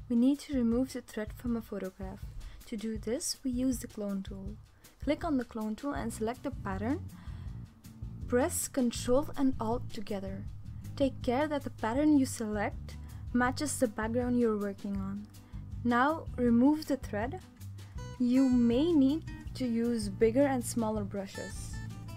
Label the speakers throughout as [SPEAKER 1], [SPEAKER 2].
[SPEAKER 1] we need to remove the thread from a photograph. To do this, we use the clone tool. Click on the clone tool and select the pattern. Press Ctrl and Alt together. Take care that the pattern you select matches the background you're working on. Now remove the thread. You may need to use bigger and smaller brushes.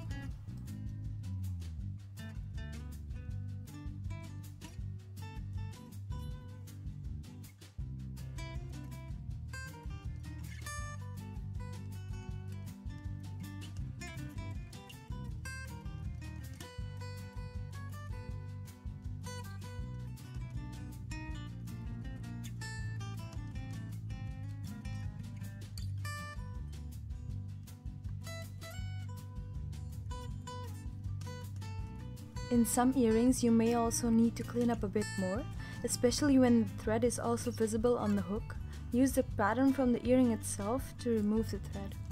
[SPEAKER 1] In some earrings, you may also need to clean up a bit more, especially when the thread is also visible on the hook. Use the pattern from the earring itself to remove the thread.